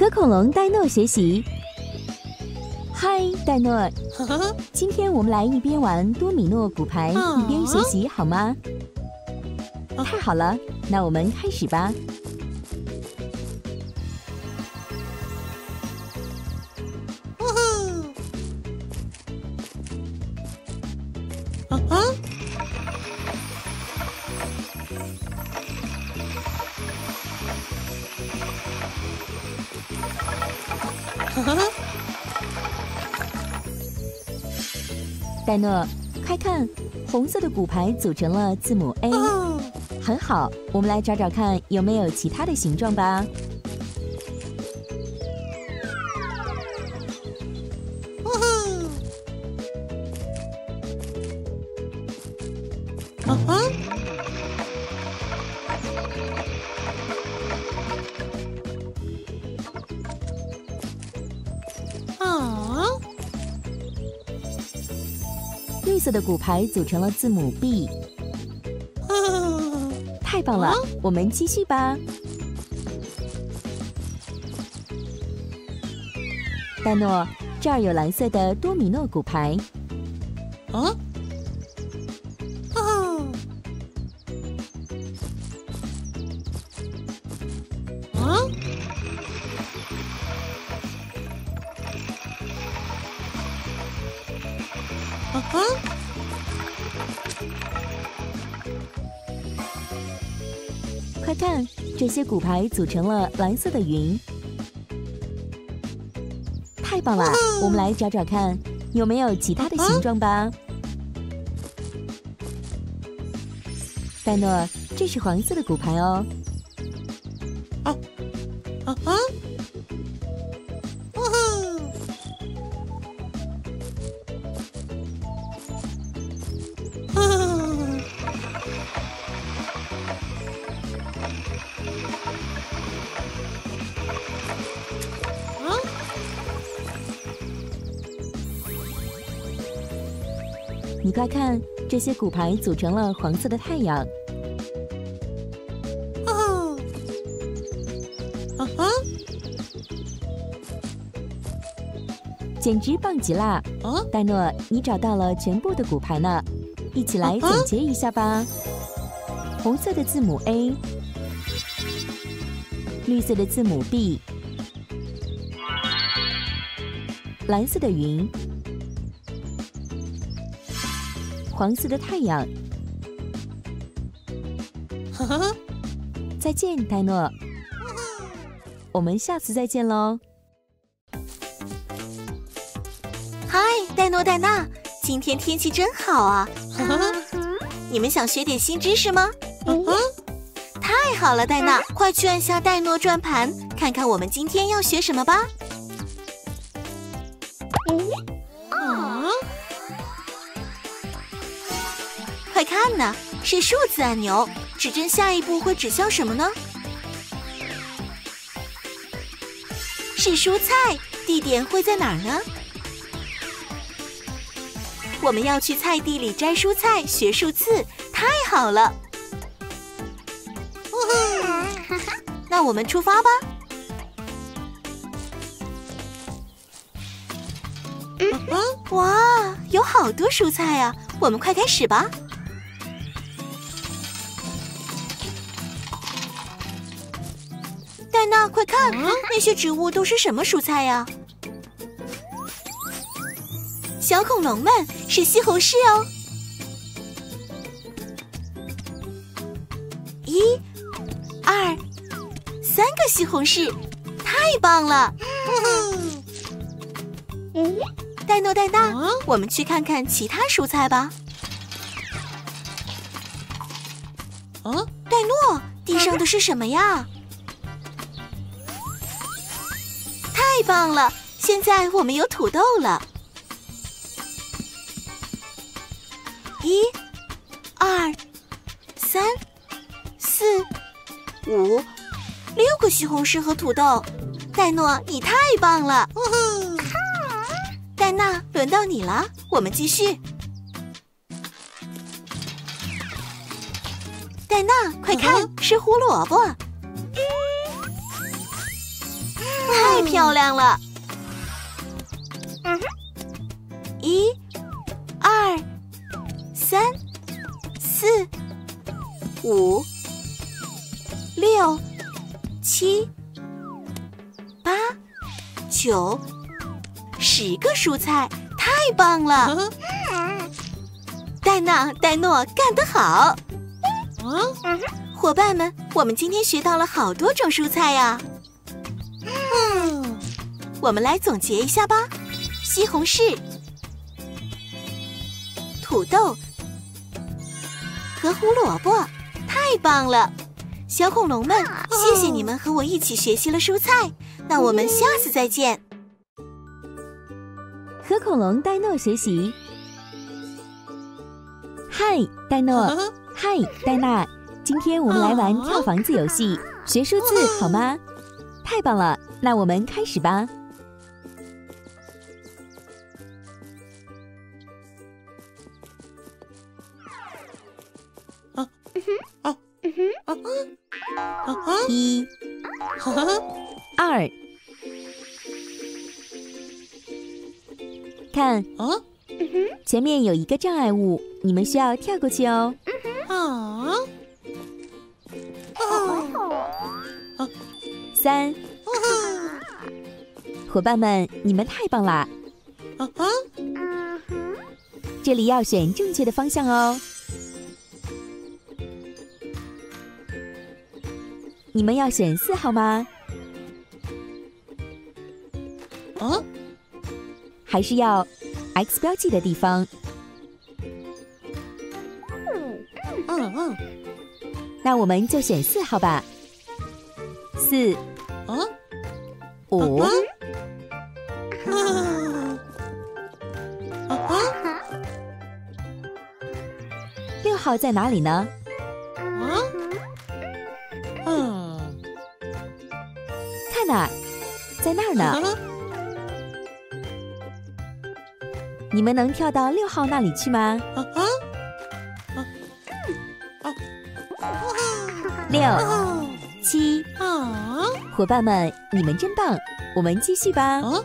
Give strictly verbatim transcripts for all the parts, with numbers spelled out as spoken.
和恐龙戴诺学习。嗨，戴诺，今天我们来一边玩多米诺骨牌，一边学习好吗？太好了，那我们开始吧。戴诺，快看，红色的骨牌组成了字母 A， 很好，我们来找找看有没有其他的形状吧。绿色的骨牌组成了字母 B， 太棒了！我们继续吧。戴诺，这儿有蓝色的多米诺骨牌。啊？快看，这些骨牌组成了蓝色的云，太棒了！我们来找找看，有没有其他的形状吧。戴诺，这是黄色的骨牌哦。啊啊啊！你快看，这些骨牌组成了黄色的太阳。哦，啊哈！简直棒极啦！哦，戴诺，你找到了全部的骨牌呢，一起来总结一下吧。红色的字母 A， 绿色的字母 B， 蓝色的云。黄色的太阳。再见，戴诺。我们下次再见喽。 嗨，戴诺、戴娜，今天天气真好啊！你们想学点新知识吗？太好了，戴娜，快去按下戴诺转盘，看看我们今天要学什么吧。快看呐，是数字按钮，指针下一步会指向什么呢？是蔬菜，地点会在哪儿呢？我们要去菜地里摘蔬菜，学数字，太好了！那我们出发吧。哇，有好多蔬菜啊，我们快开始吧。戴娜，快看，那些植物都是什么蔬菜呀？小恐龙们是西红柿哦。一、二、三个西红柿，太棒了！戴诺、戴娜，我们去看看其他蔬菜吧。啊，戴诺，地上的是什么呀？太棒了！现在我们有土豆了。一、二、三、四、五，六个西红柿和土豆。戴诺，你太棒了！戴娜，轮到你了，我们继续。戴娜，快看，是胡萝卜。太太漂亮了！一、二、三、四、五、六、七、八、九、十个蔬菜，太棒了！戴娜、戴诺干得好！伙伴们，我们今天学到了好多种蔬菜呀！我们来总结一下吧：西红柿、土豆和胡萝卜，太棒了！小恐龙们，谢谢你们和我一起学习了蔬菜，那我们下次再见。 和恐龙戴诺学习。嗨，戴诺！嗨，戴娜！今天我们来玩跳房子游戏，学数字好吗？太棒了，那我们开始吧。一、二，看，前面有一个障碍物，你们需要跳过去哦。三，伙伴们，你们太棒啦！这里要选正确的方向哦。你们要选四号吗？ 啊？ 还是要 X 标记的地方？ 嗯嗯。 那我们就选四号吧。四。 啊？ 五。 啊啊！ 六号在哪里呢？ 啊？嗯。 看哪，在那儿呢。 啊你们能跳到六号那里去吗？ 啊啊！ 六、七， 啊！ 伙伴们，你们真棒！我们继续吧。 啊！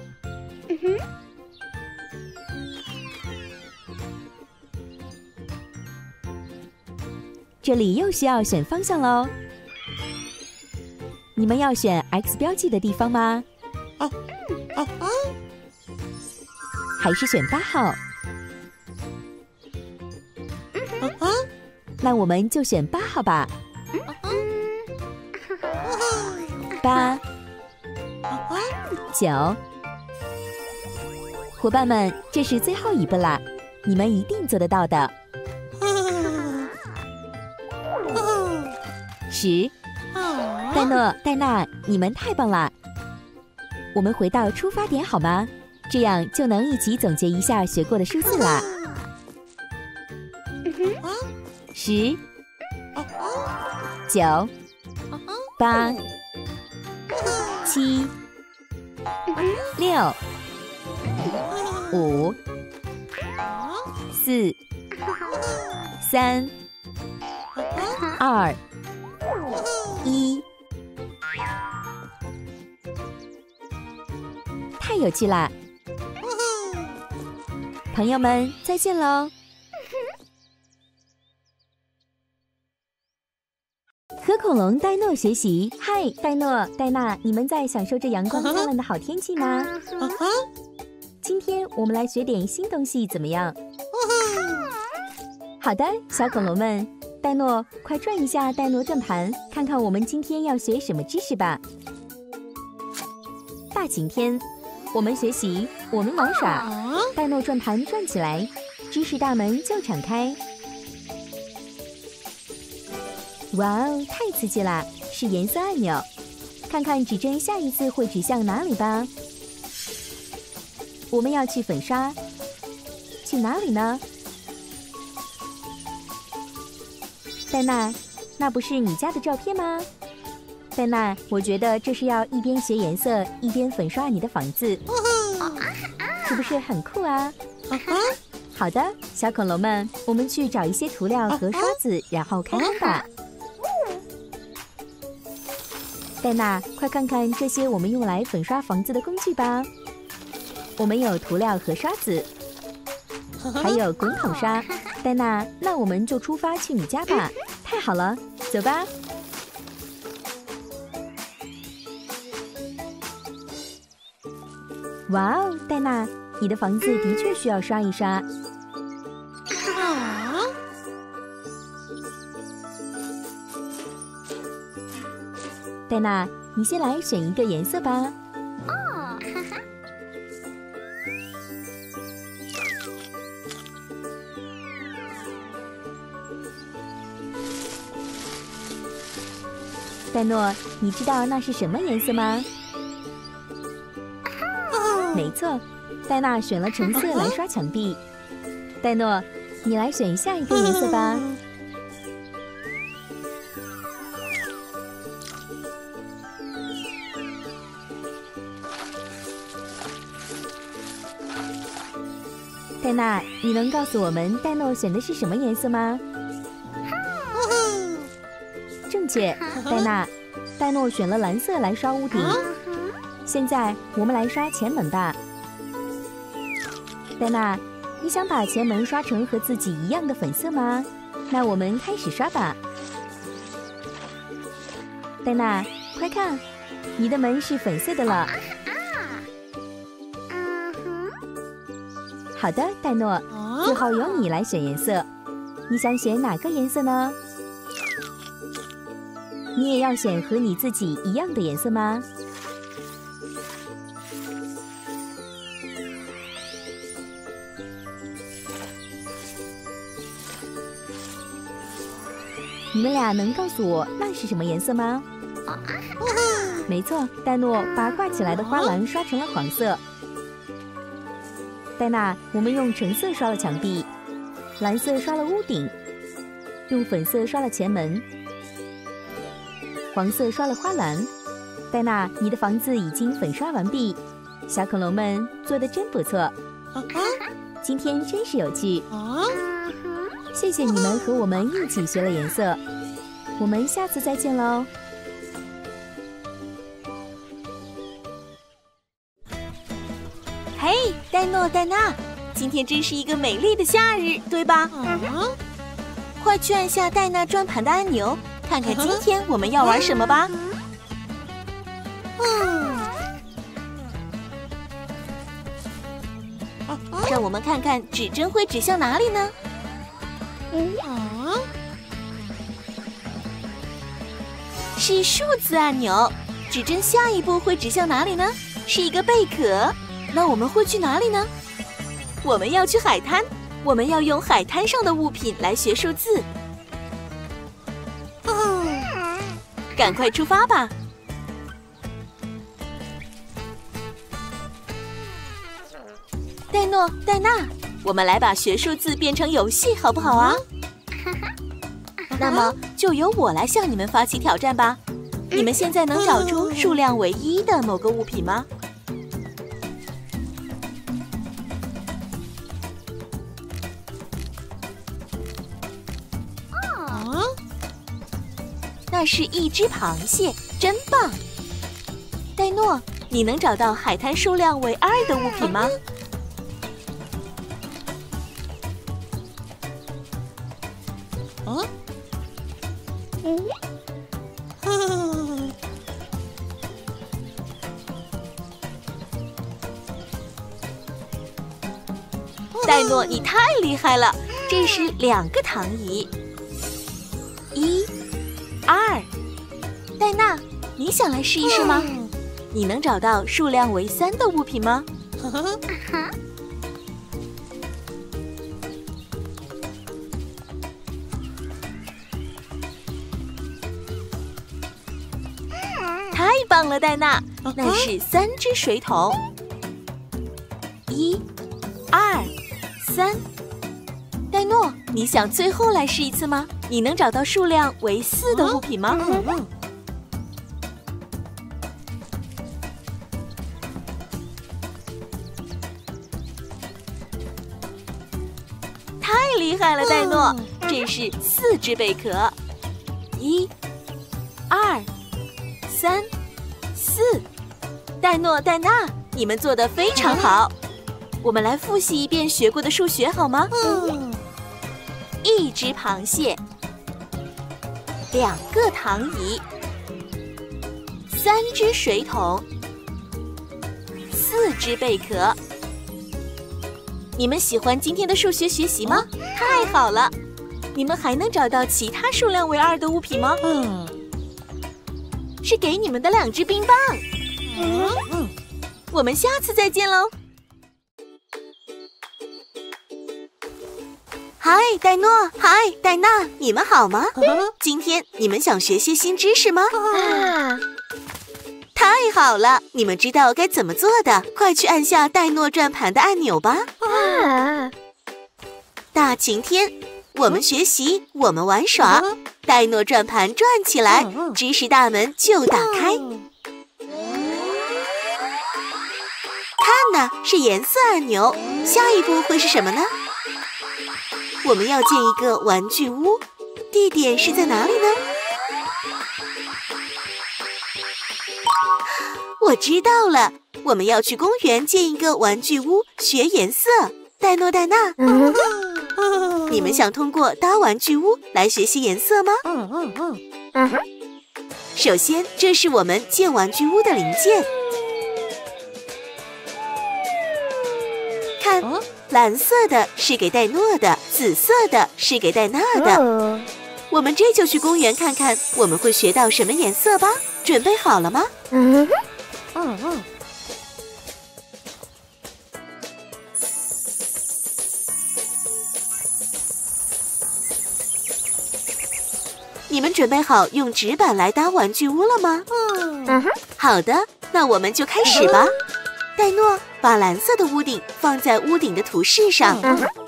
这里又需要选方向喽。你们要选 X 标记的地方吗？ 啊啊啊！ 还是选八号？ 啊啊！ 那我们就选八号吧。八、九，伙伴们，这是最后一步啦，你们一定做得到的。十，戴诺、戴娜，你们太棒啦！我们回到出发点好吗？这样就能一起总结一下学过的数字啦。十、九、八、七、六、五、四、三、二、一。太有趣啦！朋友们，再见喽！和恐龙戴诺学习。嗨，戴诺、戴娜，你们在享受这阳光灿烂的好天气吗？ 啊哈！ 今天我们来学点新东西，怎么样？好的，小恐龙们，戴诺，快转一下戴诺转盘，看看我们今天要学什么知识吧。大晴天，我们学习，我们玩耍。戴诺转盘转起来，知识大门就敞开。哇哦，太刺激啦！是颜色按钮，看看指针下一次会指向哪里吧。我们要去粉刷，去哪里呢？戴娜，那不是你家的照片吗？戴娜，我觉得这是要一边学颜色，一边粉刷你的房子，是不是很酷啊？好的，小恐龙们，我们去找一些涂料和刷子，然后开工吧。 戴娜，快看看这些我们用来粉刷房子的工具吧。我们有涂料和刷子，还有滚筒刷。戴娜，那我们就出发去你家吧。太好了，走吧。哇哦，戴娜，你的房子的确需要刷一刷。 啊！ 戴娜，你先来选一个颜色吧。 哦， 戴诺，你知道那是什么颜色吗？没错，戴娜选了橙色来刷墙壁。戴诺，你来选下一个颜色吧。戴娜，你能告诉我们戴诺选的是什么颜色吗？正确，戴娜，戴诺选了蓝色来刷屋顶。现在我们来刷前门吧。戴娜，你想把前门刷成和自己一样的粉色吗？那我们开始刷吧。戴娜，快看，你的门是粉色的了。好的，戴诺，最后由你来选颜色。你想选哪个颜色呢？你也要选和你自己一样的颜色吗？你们俩能告诉我那是什么颜色吗？没错，戴诺把挂起来的花篮刷成了黄色。戴娜，我们用橙色刷了墙壁，蓝色刷了屋顶，用粉色刷了前门，黄色刷了花篮。戴娜，你的房子已经粉刷完毕，小恐龙们做得真不错。今天真是有趣。谢谢你们和我们一起学了颜色，我们下次再见喽。 嘿，戴诺、戴娜，今天真是一个美丽的夏日，对吧？ 啊！ 快去按下戴娜转盘的按钮，看看今天我们要玩什么吧。让我们看看指针会指向哪里呢？ 啊！ 是数字按钮。指针下一步会指向哪里呢？是一个贝壳。那我们会去哪里呢？我们要去海滩。我们要用海滩上的物品来学数字。赶快出发吧！戴诺、戴娜，我们来把学数字变成游戏，好不好啊？那么就由我来向你们发起挑战吧。你们现在能找出数量为一的某个物品吗？ 啊！ 那是一只螃蟹，真棒！戴诺，你能找到海滩数量为二的物品吗？ 啊！ 戴诺，你太厉害了！这是两个躺椅，一、二。戴娜，你想来试一试吗？你能找到数量为三的物品吗？太棒了，戴娜，那是三只水桶。一、二、三。戴诺，你想最后来试一次吗？你能找到数量为四的物品吗？太厉害了，戴诺，这是四只贝壳。一、二、三。 戴诺、戴娜，你们做得非常好。我们来复习一遍学过的数学好吗？ 嗯， 一只螃蟹，两个糖饴，三只水桶，四只贝壳。你们喜欢今天的数学学习吗？太好了！你们还能找到其他数量为二的物品吗？ 嗯， 是给你们的两支冰棒。 嗯嗯， 我们下次再见喽。嗨，戴诺，嗨，戴娜，你们好吗？今天你们想学些新知识吗？ 啊， 太好了，你们知道该怎么做的，快去按下戴诺转盘的按钮吧。 啊， 大晴天，我们学习，我们玩耍，戴诺转盘转起来，知识大门就打开。看呐，是颜色按钮，下一步会是什么呢？我们要建一个玩具屋，地点是在哪里呢？我知道了，我们要去公园建一个玩具屋，学颜色。戴诺、戴娜， 嗯你们想通过搭玩具屋来学习颜色吗？ 嗯嗯嗯，嗯哼， 首先，这是我们建玩具屋的零件。看， 哦蓝色的是给戴诺的，紫色的是给戴娜的。 哦， 我们这就去公园看看，我们会学到什么颜色吧？准备好了吗？ 嗯哼，嗯嗯， 你们准备好用纸板来搭玩具屋了吗？ 嗯哼， 好的，那我们就开始吧。戴诺，把蓝色的屋顶放在屋顶的图示上。 嗯哼，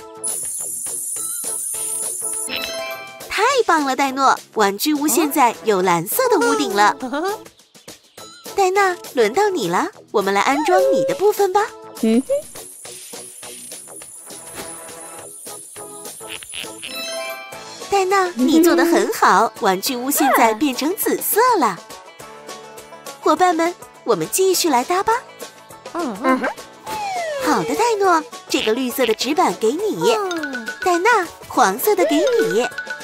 太棒了，戴诺！玩具屋现在有蓝色的屋顶了。戴娜，轮到你了，我们来安装你的部分吧。 嗯哼， 戴娜，你做得很好，玩具屋现在变成紫色了。伙伴们，我们继续来搭吧。 嗯嗯， 好的，戴诺，这个绿色的纸板给你，戴娜，黄色的给你。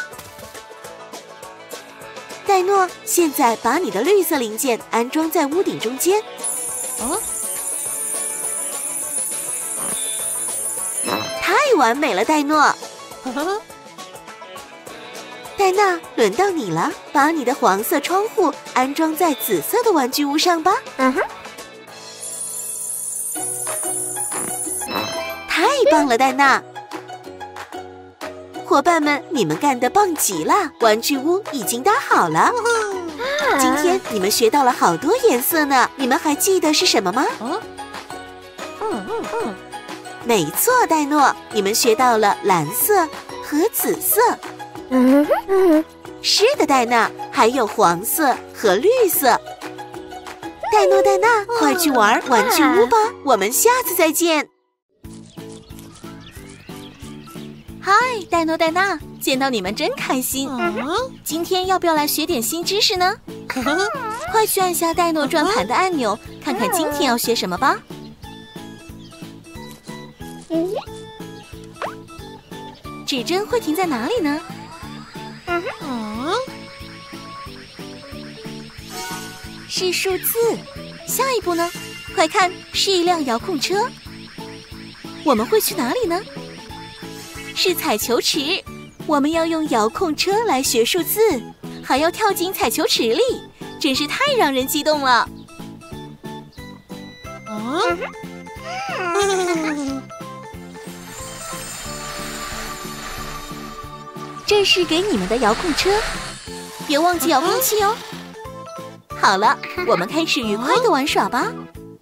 戴诺，现在把你的绿色零件安装在屋顶中间。 哦， 太完美了，戴诺。戴娜，轮到你了，把你的黄色窗户安装在紫色的玩具屋上吧。 嗯哼， 太棒了，戴娜！伙伴们，你们干得棒极了，玩具屋已经搭好了。今天你们学到了好多颜色呢，你们还记得是什么吗？ 哦，嗯嗯嗯， 没错，戴诺，你们学到了蓝色和紫色。 嗯嗯， 是的，戴娜，还有黄色和绿色。戴诺、戴娜，快去玩玩具屋吧，我们下次再见。嗨，戴诺、戴娜，见到你们真开心。今天要不要来学点新知识呢？快去按下戴诺转盘的按钮，看看今天要学什么吧。指针会停在哪里呢？ 啊， 是数字。下一步呢？快看，是一辆遥控车。我们会去哪里呢？是彩球池。我们要用遥控车来学数字，还要跳进彩球池里，真是太让人激动了。 啊， 这是给你们的遥控车，别忘记遥控器哦。好了，我们开始愉快的玩耍吧。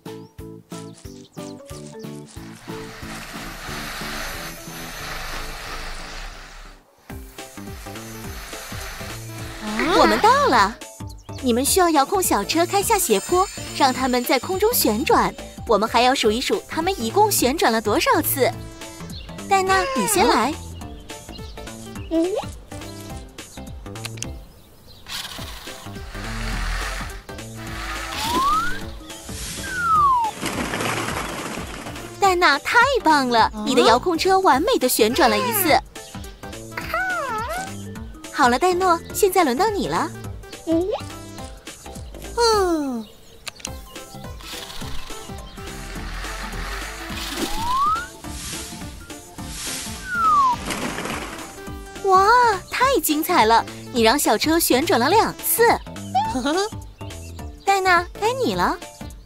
我们到了，你们需要遥控小车开下斜坡，让它们在空中旋转。我们还要数一数它们一共旋转了多少次。戴娜，你先来。 嗯， 戴娜，太棒了！你的遥控车完美的旋转了一次。好了，戴诺，现在轮到你了。 嗯。 哇，太精彩了！你让小车旋转了两次。戴娜，该你了。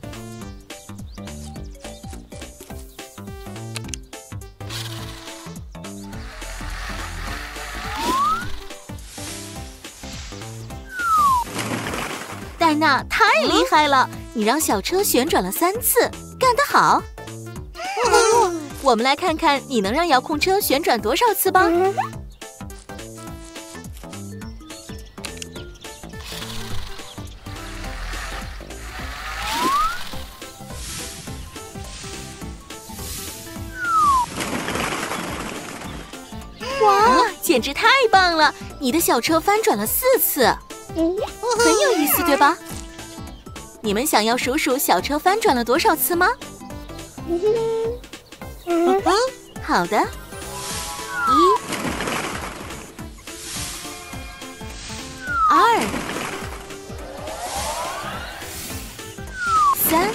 戴娜，太厉害了！你让小车旋转了三次，干得好！戴诺，我们来看看你能让遥控车旋转多少次吧。哇，简直太棒了！你的小车翻转了四次，很有意思，对吧？你们想要数数小车翻转了多少次吗？好的，一、二、三、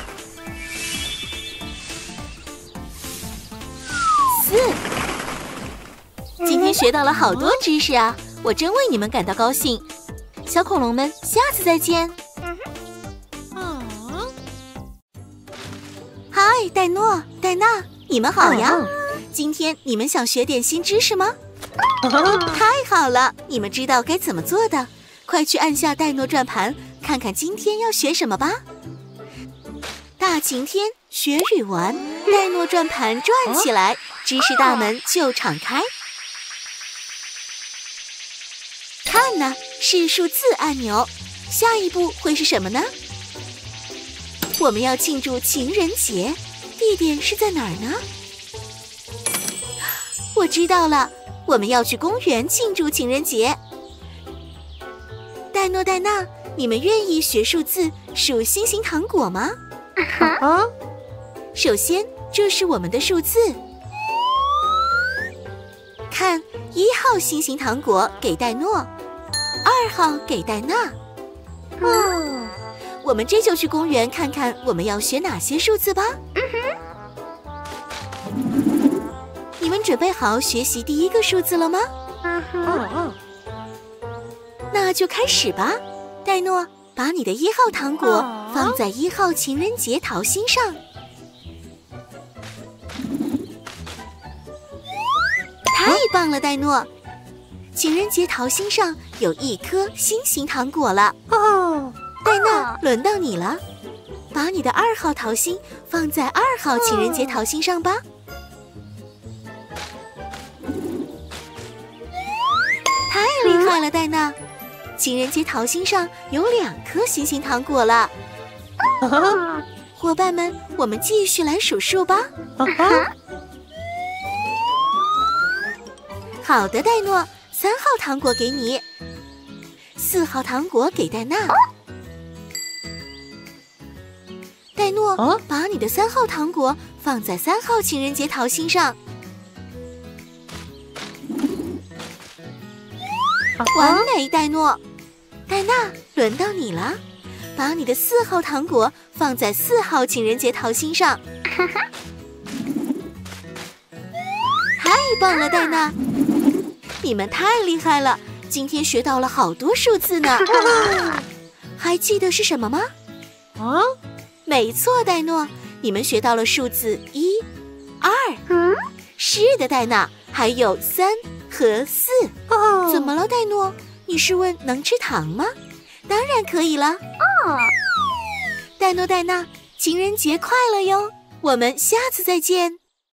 四。今天学到了好多知识啊！我真为你们感到高兴。小恐龙们，下次再见。嗨，戴诺、戴娜，你们好呀！今天你们想学点新知识吗？太好了，你们知道该怎么做的，快去按下戴诺转盘，看看今天要学什么吧。大晴天，学语文，戴诺转盘转起来，知识大门就敞开。看呢，是数字按钮，下一步会是什么呢？我们要庆祝情人节，地点是在哪儿呢？我知道了，我们要去公园庆祝情人节。戴诺、戴娜，你们愿意学数字数星星糖果吗？ 啊！ 首先，这是我们的数字。看，一号星星糖果给戴诺，二号给戴娜。 哦， 我们这就去公园看看我们要学哪些数字吧。你们准备好学习第一个数字了吗？ 哦， 那就开始吧。戴诺，把你的一号糖果放在一号情人节桃心上。太棒了，戴诺！情人节桃心上有一颗心形糖果了。 哦， 戴娜，轮到你了，把你的二号桃心放在二号情人节桃心上吧。太厉害了，戴娜！情人节桃心上有两颗星星糖果了。伙伴们，我们继续来数数吧。好的，戴诺，三号糖果给你，四号糖果给戴娜。戴诺， 啊把你的三号糖果放在三号情人节桃心上。完美，戴诺。戴娜，轮到你了，把你的四号糖果放在四号情人节桃心上。太棒了，戴娜！你们太厉害了，今天学到了好多数字呢。还记得是什么吗？ 啊， 没错，戴诺，你们学到了数字一、二。是的，戴娜，还有三和四。 哦， 怎么了，戴诺？你是问能吃糖吗？当然可以了。 哦， 戴诺、戴娜，情人节快乐哟！我们下次再见。